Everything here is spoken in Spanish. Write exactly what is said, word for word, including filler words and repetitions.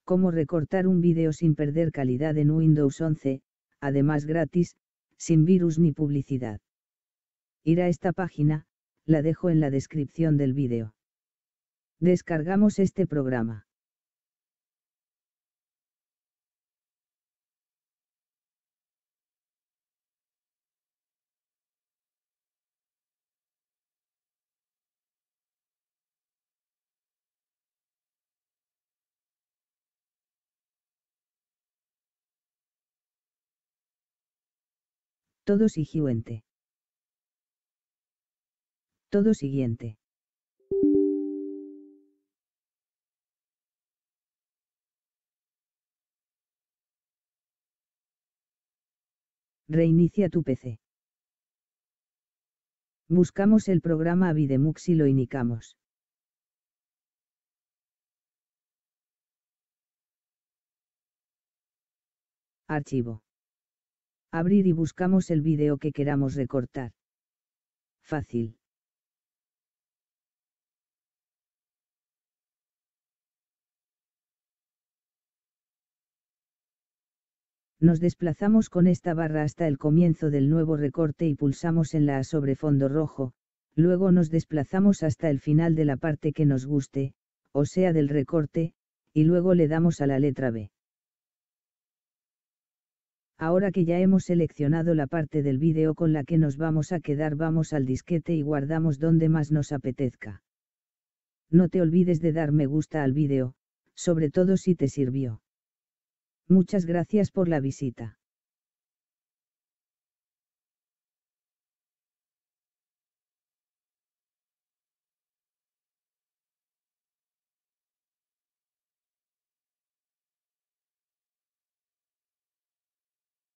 Cómo recortar un vídeo sin perder calidad en Windows once, además gratis, sin virus ni publicidad. Ir a esta página, la dejo en la descripción del vídeo. Descargamos este programa. Todo siguiente. Todo siguiente. Reinicia tu P C. Buscamos el programa Avidemux y lo indicamos. Archivo. Abrir y buscamos el vídeo que queramos recortar. Fácil. Nos desplazamos con esta barra hasta el comienzo del nuevo recorte y pulsamos en la A sobre fondo rojo, luego nos desplazamos hasta el final de la parte que nos guste, o sea del recorte, y luego le damos a la letra B. Ahora que ya hemos seleccionado la parte del vídeo con la que nos vamos a quedar, vamos al disquete y guardamos donde más nos apetezca. No te olvides de dar me gusta al vídeo, sobre todo si te sirvió. Muchas gracias por la visita.